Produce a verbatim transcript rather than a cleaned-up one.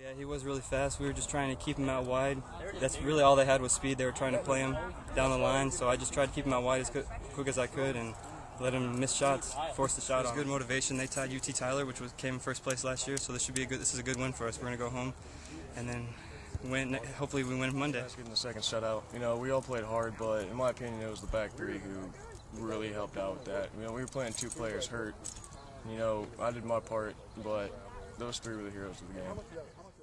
Yeah, he was really fast. We were just trying to keep him out wide. That's really all they had was speed. They were trying to play him down the line, so I just tried to keep him out wide as quick as I could and let him miss shots, force the shot. It was good motivation. They tied U T Tyler, which was came in first place last year, so this should be a good. This is a good win for us. We're gonna go home and then win. Hopefully, we win Monday. Let's get in the second shutout. You know, we all played hard, but in my opinion, it was the back three who really helped out with that. You know, we were playing two players hurt. You know, I did my part, but those three were the heroes of the game.